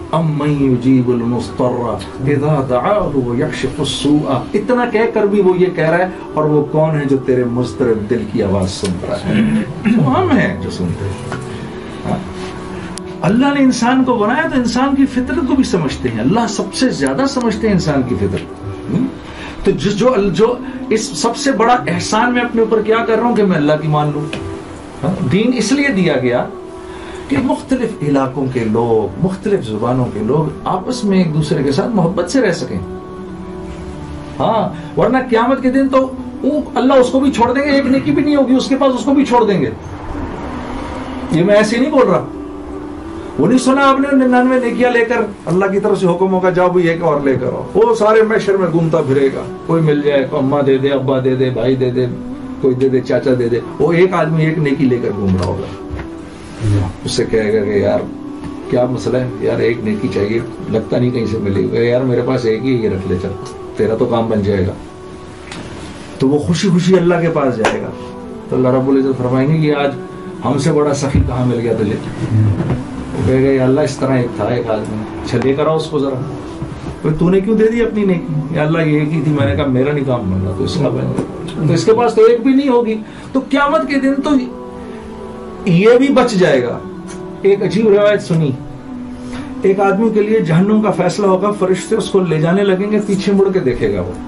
अम्मन युजीबुल मुस्तर इज़ा दआहु व यक्शिफु स्सूअ, इतना कह कर भी वो ये कह रहा है, और वो कौन है जो तेरे मुस्तरब दिल की आवाज सुन रहा है? वो हम हैं जो सुनते हैं। अल्लाह ने इंसान को बनाया तो इंसान की फितरत को भी समझते हैं। अल्लाह सबसे ज्यादा समझते हैं इंसान की फितरत। तो जो इस सबसे बड़ा एहसान मैं अपने ऊपर क्या कर रहा हूं कि मैं अल्लाह की मान लूं। दीन इसलिए दिया गया कि मुख्तलिफ इलाकों के लोग, मुख्तलिफ जुबानों के लोग आपस में एक दूसरे के साथ मोहब्बत से रह सकें। हाँ, वरना क़यामत के दिन तो अल्लाह उसको भी छोड़ देंगे, एक नेकी भी नहीं होगी उसके पास, उसको भी छोड़ देंगे। ये मैं ऐसे नहीं बोल रहा। वो नहीं सुना आपने 99 नेकियां लेकर अल्लाह की तरफ से हुक्म होगा जाओ भी एक और लेकर आओ, वो सारे मैशर में घूमता फिरेगा। कोई मिल जाए, अम्मा दे दे, अब्बा दे दे, भाई दे दे, कोई दे दे, चाचा दे दे, वो एक आदमी एक नेकी लेकर घूम रहा होगा। उससे कहेगा कि यार क्या मसला है यार, एक नेकी चाहिए, लगता नहीं कहीं से मिलेगी। यार मेरे पास एक ही, ये रख ले, चल तेरा तो काम बन जाएगा। तो वो खुशी खुशी अल्लाह के पास जाएगा। तो अल्लाह रब्बुल इज्जत फरमाएंगे कि आज हमसे बड़ा सखी कहाँ मिल गया तुझे? वो कहेगा या अल्लाह इस तरह एक था एक आदमी, अच्छा लेकर आओ उसको जरा। तो तूने क्यों दे दी अपनी नेकी? या अल्लाह ये एक ही थी। मैंने कहा मेरा नहीं काम बन रहा, तो इसका बन गया। तो इसके पास तो एक भी नहीं होगी। तो क़यामत के दिन तो ये भी बच जाएगा। एक अजीब रिवायत सुनी, एक आदमी के लिए जहन्नुम का फैसला होगा, फरिश्ते उसको ले जाने लगेंगे, पीछे मुड़ के देखेगा वो।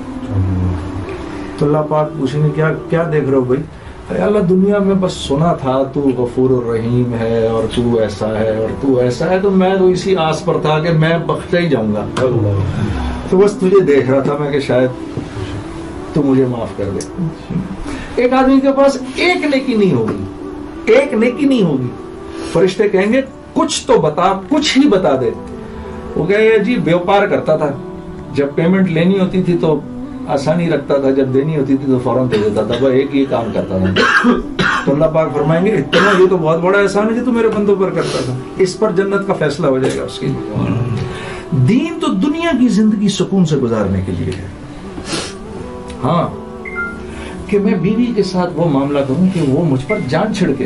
तो अल्लाह पाक पूछेंगे क्या क्या देख रहे हो भाई? अरे अल्लाह दुनिया में बस सुना था तू गफूर रहीम है और तू ऐसा है और तू ऐसा है, तो मैं तो इसी आस पर था कि मैं बख्शा ही जाऊंगा। तो बस तुझे देख रहा था मैं कि शायद तू मुझे माफ कर दे। एक आदमी के पास एक नेकी नहीं होगी, एक नेकी नहीं होगी। फरिश्ते कहेंगे कुछ तो बता, कुछ ही बता दे। वो कहे जी व्यापार करता था, जब पेमेंट लेनी होती थी तो आसानी रखता था, जब देनी होती थी तो फौरन दे देता था, वह एक ही काम करता था। तो अल्लाह पाक फरमाएंगे इतना, ये तो बहुत बड़ा एहसान है जो तू मेरे बंदों पर करता था। इस पर जन्नत का फैसला हो जाएगा उसके लिए। दीन तो दुनिया की जिंदगी सुकून से गुजारने के लिए है। हाँ, कि मैं बीवी के साथ वो मामला करूं कि वो मुझ पर जान छिड़के,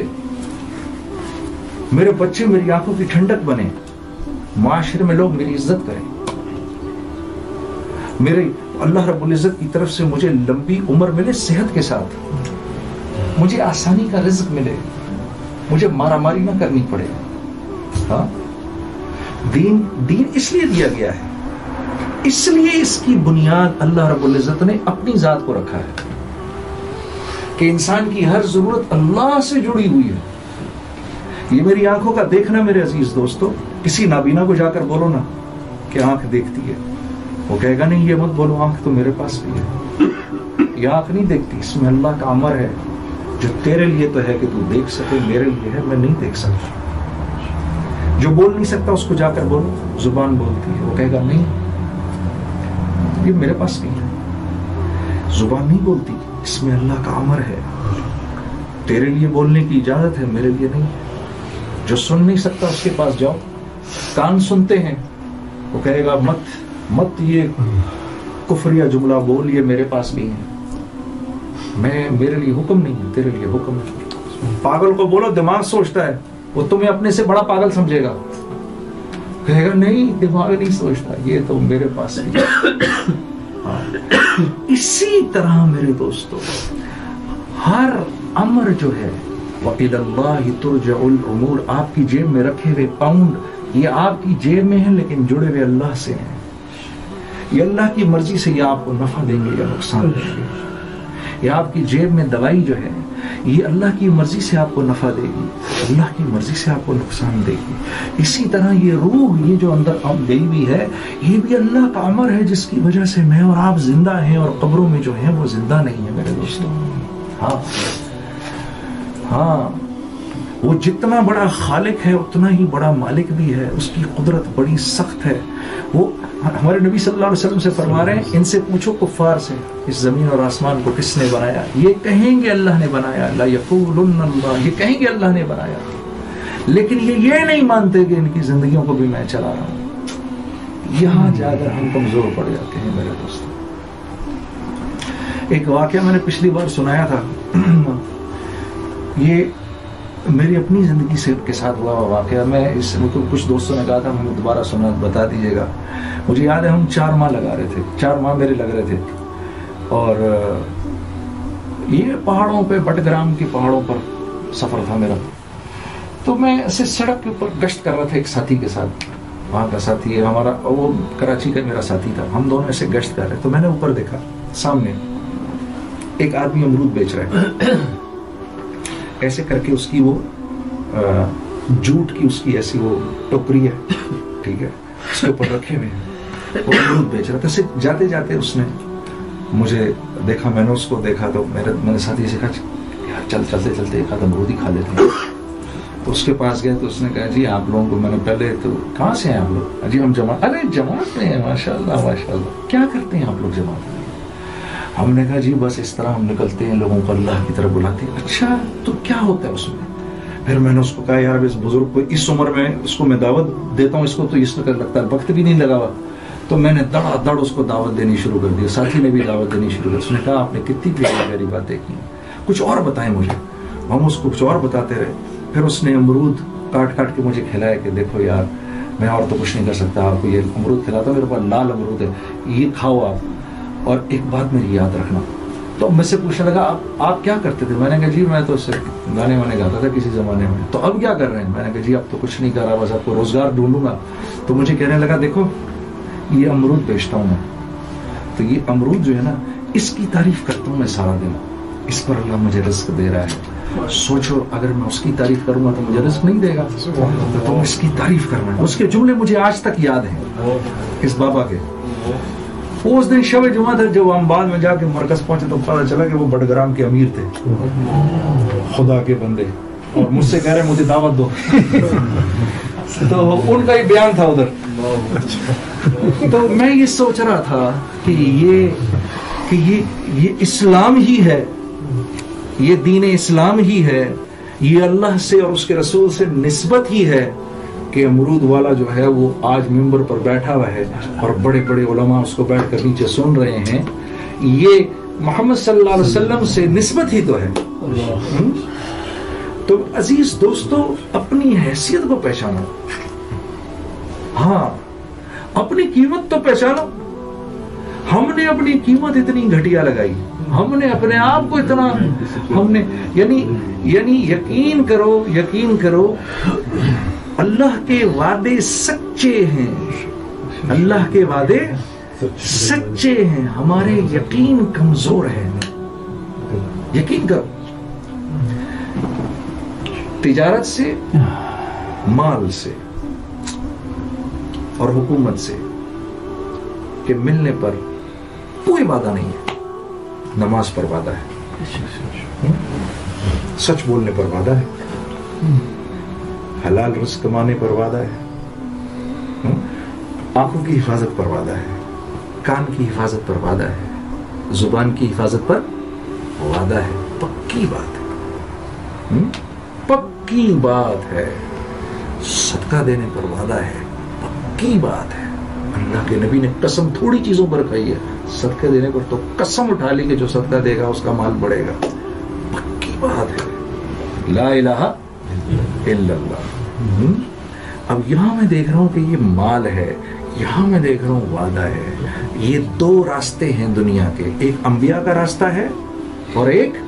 मेरे बच्चे मेरी आंखों की ठंडक बने, माशरे में लोग मेरी इज्जत करें, मेरे अल्लाह रब्बुल इज्जत की तरफ से मुझे लंबी उम्र मिले सेहत के साथ, मुझे आसानी का रिज्क मिले, मुझे मारामारी ना करनी पड़े। हाँ, दीन इसलिए दिया गया है, इसलिए इसकी बुनियाद अल्लाह रब्बुल इज्जत ने अपनी जात को रखा है कि इंसान की हर जरूरत अल्लाह से जुड़ी हुई है। ये मेरी आंखों का देखना मेरे अजीज दोस्तों, किसी नाबीना को जाकर बोलो ना कि आंख देखती है, वो कहेगा नहीं ये मत बोलो, आंख तो मेरे पास भी है। ये आंख नहीं देखती, इसमें अल्लाह का अमर है जो तेरे लिए तो है कि तू देख सके, मेरे लिए है मैं नहीं देख सकता। जो बोल नहीं सकता उसको जाकर बोलो, जुबान बोलती है, वो कहेगा नहीं ये मेरे पास भी है। जुबान नहीं बोलती, इसमें अल्लाह का अमर है, तेरे लिए बोलने की इजाजत है, मेरे लिए नहीं है। जो सुन नहीं सकता उसके पास जाओ, कान सुनते हैं, वो कहेगा मत ये कुफरिया जुमला बोल, ये मेरे पास भी है, मेरे लिए हुक्म नहीं है, तेरे लिए हुक्म है। पागल को बोलो दिमाग सोचता है, वो तुम्हें अपने से बड़ा पागल समझेगा, कहेगा नहीं दिमाग नहीं सोचता, ये तो मेरे पास भी है। इसी तरह मेरे दोस्तों हर अमर जो है व इलल्लाहि तुरजउल उमूर, आपकी जेब में रखे हुए पाउंड ये आपकी जेब में है लेकिन जुड़े हुए अल्लाह से हैं। ये अल्लाह की मर्जी से ये आपको नफा देंगे या नुकसान देंगे। ये आपकी जेब में दवाई जो है ये अल्लाह की मर्जी से आपको नफा देगी, अल्लाह की मर्जी से आपको नुकसान देगी। इसी तरह ये रूह, ये जो अंदर आप गई हुई है, ये भी अल्लाह का अमर है जिसकी वजह से मैं और आप जिंदा हैं और कब्रों में जो है वो जिंदा नहीं है मेरे दोस्तों। हाँ, वो जितना बड़ा खालिक है उतना ही बड़ा मालिक भी है, उसकी कुदरत बड़ी सख्त है। वो हमारे नबी सल्लल्लाहु अलैहि वसल्लम से फरमा रहे हैं, इनसे पूछो कुफ्फार से इस जमीन और आसमान को किसने बनाया, ये कहेंगे अल्लाह ने बनाया, ला यक़ूलुन्न अल्लाह, ये कहेंगे अल्लाह ने बनाया, लेकिन ये नहीं मानते कि इनकी जिंदगियों को भी मैं चला रहा हूं। यहां जाकर हम कमजोर पड़ जाते हैं मेरे दोस्तों। एक वाकया मैंने पिछली बार सुनाया था, ये میری اپنی زندگی سے کے ساتھ ہوا واقعہ. میں اس کچھ دوستوں نے کہا تھا ہمیں دوبارہ سنا بتا دیجیے گا. مجھے یاد ہے ہم 4 ماہ لگا رہے تھے, 4 ماہ میرے لگ رہے تھے, اور یہ پہاڑوں پہ بٹگرام کے پہاڑوں پر سفر تھا میرا. تو میں ایسے سڑک کے اوپر گشت کر رہا تھا ایک ساتھی کے ساتھ. وہاں کا ساتھی ہے ہمارا, وہ کراچی کا میرا ساتھی تھا. ہم دونوں ایسے گشت کر رہے. تو میں نے اوپر دیکھا سامنے ایک آدمی امرود بیچ رہا ہے. ایسے کر کے اس کی وہ جوٹ کی اس کی ایسی وہ ٹوکری ہے, ٹھیک ہے, اس کے اوپر رکھے ہوئے ہیں, وہ امرود بیچ رہا تھا. جاتے جاتے اس نے مجھے دیکھا, میں نے اس کو دیکھا, تو میرے ساتھی سے کہا یار چلتے چلتے ایک آدھ امرود ہی کھا لیتے ہیں. تو اس کے پاس گئے تو اس نے کہا جی آپ لوگوں کو میں نے پہلے تو کہاں سے ہیں آپ لوگ؟ جی ہم جماعت. ارے جماعت میں ہیں, ماشاء اللہ ماشاء اللہ. کیا کرتے ہیں آپ لوگ جماعت میں؟ ہم نے کہا جی بس اس طرح ہم نکلتے ہیں, لوگوں کو اللہ کی طرف بلاتے ہیں. اچھا تو کیا ہوتا ہے اس میں؟ پھر میں نے اس کو کہا یار اس بزرگ کو اس عمر میں اس کو میں دعوت دیتا ہوں, اس کو تو اس طرح لگتا ہے وقت بھی نہیں لگا ہوا. تو میں نے دڑا دڑ اس کو دعوت دینی شروع کر دی. ساتھی نے بھی دعوت دینی شروع کر. اس نے کہا آپ نے کتنی پیاری پیاری باتیں کی, کچھ اور بتائیں مجھے. ہم اس کو کچھ اور بتاتے رہے. پھر اس نے امرود کاٹ کاٹ کے مجھے کھلایا کہ دیکھو یار میں اور تو کچھ نہیں کر سکتا, آپ کو یہ امرود کھلاتا ہوں, میرے پاس لال امرود ہے, یہ کھاؤ آپ. اور ایک بات میری یاد رکھنا. تو مجھ سے پوچھنے لگا آپ کیا کرتے تھے؟ میں نے کہا جی میں تو صرف گانے وانے گاتا تھا کسی زمانے میں. تو اب کیا کر رہے ہیں؟ میں نے کہا جی اب تو کچھ نہیں کر رہا, بس آپ کو روزگار ڈھونڈوں گا. تو مجھے کہنے لگا دیکھو یہ امرود بیچتا ہوں میں, تو یہ امرود جو ہے نا اس کی تعریف کرتا ہوں میں سارا دن, اس پر اللہ مجھے رزق دے رہا ہے. سوچو اگر میں اس کی تعریف کروں گا تو مجھے رزق نہیں دے گا, تو اس کی تعریف کرنا ہے. اس کے جملے مجھے آج تک یاد ہیں اس بابا کے. اس دن شب جمعہ تھا, جب ہم بعد میں جا کے مرکز پہنچے تو پتا چلا کہ وہ بٹگرام کے امیر تھے, خدا کے بندے, اور مجھ سے کہہ رہے مجھے دعوت دو. تو ان کا ہی بیان تھا ادھر. تو میں یہ سوچ رہا تھا کہ یہ اسلام ہی ہے, یہ دین اسلام ہی ہے, یہ اللہ سے اور اس کے رسول سے نسبت ہی ہے کہ امرود والا جو ہے وہ آج ممبر پر بیٹھا ہوا ہے اور بڑے بڑے علماء اس کو بیٹھ کر نیچے سن رہے ہیں. یہ محمد صلی اللہ علیہ وسلم سے نسبت ہی تو ہے. تو عزیز دوستو اپنی حیثیت کو پہچانو, ہاں اپنی قیمت تو پہچانو. ہم نے اپنی قیمت اتنی گھٹیا لگائی, ہم نے اپنے آپ کو اتنا, ہم نے یعنی یقین کرو اللہ کے وعدے سچے ہیں, اللہ کے وعدے سچے ہیں, ہمارے یقین کمزور ہے. یقین کرو تجارت سے, مال سے اور حکومت سے کہ ملنے پر کوئی وعدہ نہیں ہے. نماز پر وعدہ ہے, سچ بولنے پر وعدہ ہے, حلال رزق کمانے پر وعدہ ہے, آنکھوں کی حفاظت پر وعدہ ہے, کان کی حفاظت پر وعدہ ہے, زبان کی حفاظت پر وعدہ ہے. پکی بات ہے, پکی بات ہے. صدقہ دینے پر وعدہ ہے, پکی بات ہے. اللہ کے نبی نے قسم تھوڑی چیزوں پر کہی ہے, صدقہ دینے پر تو قسم اٹھا لی کہ جو صدقہ دے گا اس کا مال بڑھے گا. پکی بات ہے. لا الہ الا اللہ. اب یہاں میں دیکھ رہا ہوں کہ یہ مال ہے, یہاں میں دیکھ رہا ہوں وعدہ ہے. یہ دو راستے ہیں دنیا کے, ایک انبیاء کا راستہ ہے اور ایک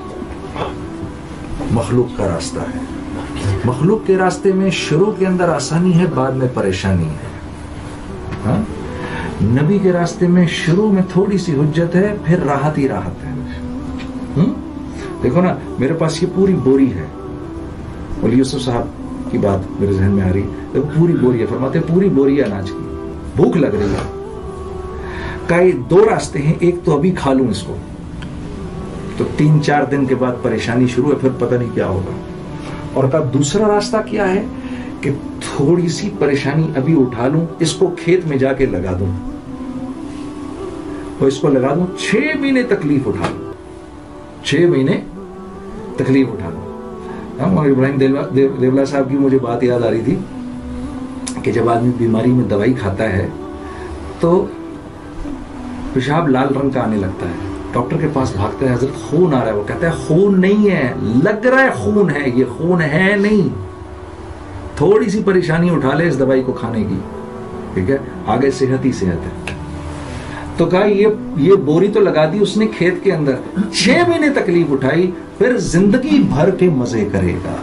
مخلوق کا راستہ ہے. مخلوق کے راستے میں شروع کے اندر آسانی ہے, بعد میں پریشانی ہے. ہاں نبی کے راستے میں شروع میں تھوڑی سی حجت ہے, پھر راحت ہی راحت ہے. دیکھو نا میرے پاس یہ پوری بوری ہے, ولی یوسف صاحب کی بات میرے ذہن میں آ رہی ہے. پوری بوری ہے, فرماتے ہیں پوری بوری ہے اناج کی, بھوک لگ رہی ہے. کئی دو راستے ہیں, ایک تو ابھی کھا لوں اس کو, تو 3-4 دن کے بعد پریشانی شروع ہے, پھر پتہ نہیں کیا ہوگا. اور کا دوسرا راستہ کیا ہے کہ تھوڑی سی پریشانی ابھی اٹھا لوں, اس کو کھیت میں جا کے لگا دوں, اور اس کو لگا دوں 6 مہینے تکلیف اٹھا لوں, 6 مہینے تکلیف اٹھا لوں. ابراہیم دیولا صاحب کی مجھے بات یاد آ رہی تھی کہ جب آدمی بیماری میں دوائی کھاتا ہے تو پیشاب لال رنگ کا آنے لگتا ہے, ڈاکٹر کے پاس بھاگتا ہے، حضرت خون آ رہا ہے، وہ کہتا ہے خون نہیں ہے، لگ رہا ہے خون ہے، یہ خون ہے نہیں، تھوڑی سی پریشانی اٹھا لے اس دوائی کو کھانے کی، ٹھیک ہے، آگے صحت ہی صحت ہے۔ تو کہا یہ بوری تو لگا دی اس نے کھیت کے اندر، 6 مہینے تکلیف اٹھائی، پھر زندگی بھر کے مزے کرے گا۔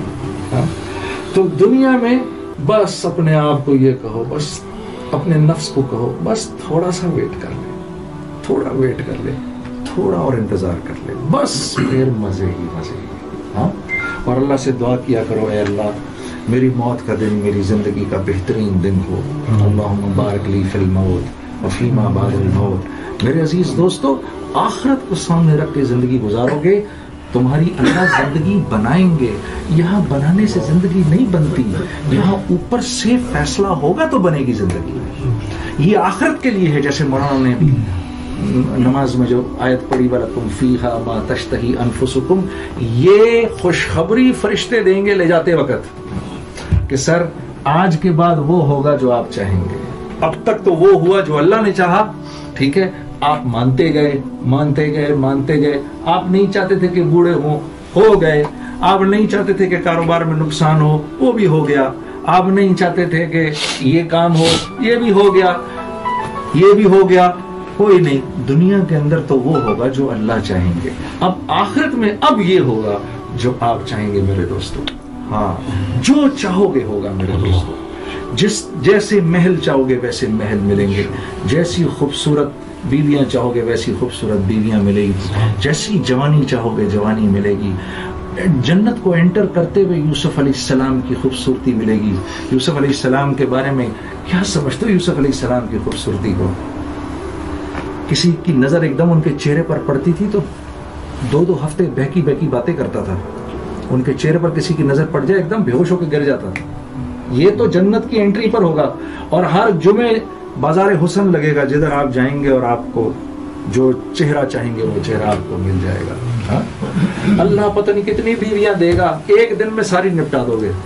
تو دنیا میں بس اپنے آپ کو یہ کہو، بس اپنے نفس کو کہو، بس تھوڑا سا ویٹ کر لے، تھوڑا ویٹ کر لے، تھوڑا اور انتظار کر لے، بس پھر مزے ہی مزے ہی۔ ہاں، اور اللہ سے دعا کیا کرو، اے اللہ میری موت کا دن میری زندگی کا بہترین دن ہو، اللہم بارک لی فی الموت وفیما بعد الموت۔ میرے عزیز دوستو، آخرت کو سامنے رکھ کے زندگی گزارو گے، تمہاری اللہ زندگی بنائیں گے۔ یہاں بنانے سے زندگی نہیں بنتی، یہاں اوپر سے فیصلہ ہوگا تو بنے گی زندگی۔ یہ آخرت کے لیے ہے، جیسے مولانا نے نماز میں جو آیت پڑھی وَلَكُمْ فِيهَا مَا تَشْتَهِي أَنفُسُكُمْ، یہ خوشخبری فرشتے دیں گے لے جاتے وقت کہ سر آج کے بعد وہ ہوگا جو آپ چاہیں گے، اب تک تو وہ ہوا جو اللہ نے چاہا، ٹھیک ہے، آپ مانتے گئے مانتے گئے مانتے گئے، آپ نہیں چاہتے تھے کہ بوڑھے ہوں، ہو گئے، آپ نہیں چاہتے تھے کہ کاروبار میں نقصان ہو، وہ بھی ہو گیا، آپ نہیں چاہتے تھے کہ یہ کام ہو، یہ بھی ہو گیا، یہ بھی ہو گیا، کوئی نہیں، دنیا کے اندر تو وہ ہوگا جو اللہ چاہیں گے، اب آخرت میں اب یہ ہوگا جو آپ چاہیں گے میرے دوستو۔ ہاں، جو چاہو گے ہوگا میرے دوستو، جیسے محل چاہو گے ویسے محل ملیں گے، جیسی خوبصورت بیویاں چاہو گے ویسی خوبصورت بیویاں ملے گی، جیسی جوانی چاہو گے جوانی ملے گی، جنت کو انٹر کرتے ہوئے یوسف علیہ السلام کی خوبصورتی ملے گی۔ یوسف علیہ السلام کے بارے میں کیا سمجھتے ہو؟ یوسف علیہ السلام کی خوبصورتی کو کسی کی نظر ایک دم ان کے چہرے پر پڑتی تھی تو 2 ہفتے بہکی بہکی باتیں کرتا تھا، ان کے چہرے پر کسی کی نظر پڑ جائے ایک دم بے ہوش ہو کے گر جاتا تھا۔ یہ تو جنت کی انٹری پر ہوگا، اور ہر جمعے بازار حسن لگے گا، جدھر آپ جائیں گے اور آپ کو جو چہرہ چاہیں گے وہ چہرہ آپ کو مل جائے گا۔ اللہ پتہ نہیں کتنی بیویاں دے گا، ایک دن میں ساری نپٹا دو گے۔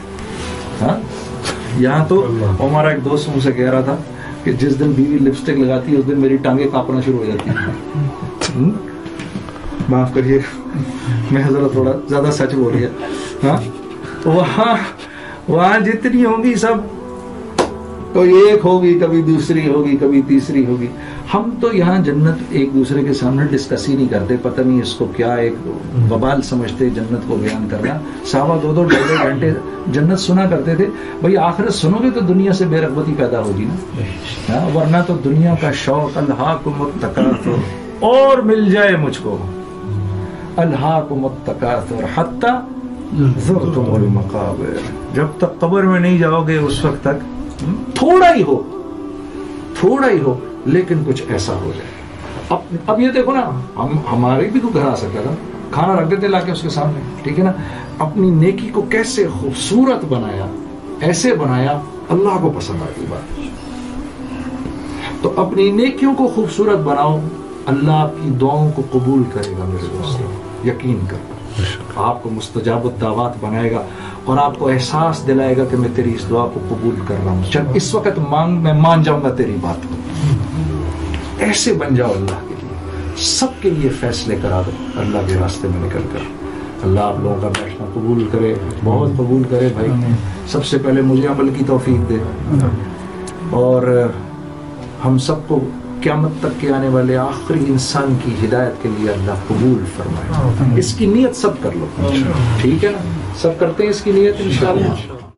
یہاں تو ہمارا ایک دوست مجھ سے کہہ رہا تھا کہ جس دن بیوی لپسٹک لگاتی ہے اس دن میری ٹانگیں کانپنا شروع ہو جاتی ہیں۔ معاف کریے، میں حضرت تھوڑا زیادہ سچ بول رہی ہے۔ وہاں جتنی ہوں گی سب کوئی ایک ہوگی، کبھی دوسری ہوگی، کبھی تیسری ہوگی۔ ہم تو یہاں جنت ایک دوسرے کے سامنے ڈسکس ہی نہیں کرتے، پتہ نہیں اس کو کیا ایک وبال سمجھتے جنت کو بیان کرنا۔ صحابہ 2 ڈھائی گھنٹے جنت سنا کرتے تھے۔ بھئی آخرت سنو گے تو دنیا سے بے رغبتی پیدا ہوگی نا، ورنہ تو دنیا کا شوق الہاکم التکاثر، اور مل جائے مجھ کو، الہاکم التکاثر حتی زرتم المقابر، جب تک قبر میں نہیں جاؤ گے اس وقت تک تھوڑا ہی ہو لیکن کچھ ایسا ہو جائے۔ اب یہ دیکھو نا، ہمارے بھی تو گھر آ سکتا تھا، کھانا رکھ دیتے لا کے اس کے سامنے، ٹھیک ہے نا، اپنی نیکی کو کیسے خوبصورت بنایا، ایسے بنایا اللہ کو پسند آتی بات۔ تو اپنی نیکیوں کو خوبصورت بناؤ، اللہ آپ کی دعاؤں کو قبول کرے گا میرے دوستو، یقین کرو، آپ کو مستجاب الدعوات بنائے گا، اور آپ کو احساس دلائے گا کہ میں تیری اس دعا کو قبول کر رہا ہوں، چل اس وقت مانگ، میں مان جاؤں گا تیری بات کو۔ ایسے بن جاؤ اللہ کے لیے، سب کے لیے فیصلے کرا دو اللہ کے راستے میں نکل کر۔ اللہ آپ لوگوں کا بیٹھنا قبول کرے، بہت قبول کرے بھائی، سب سے پہلے مجھے عمل کی توفیق دے، اور ہم سب کو قیامت تک کے آنے والے آخری انسان کی ہدایت کے لیے اللہ قبول فرمائے۔ اس کی نیت سب کر لو، ٹھیک ہے نا، سب کرتے ہیں اس کی نیت انشاءاللہ۔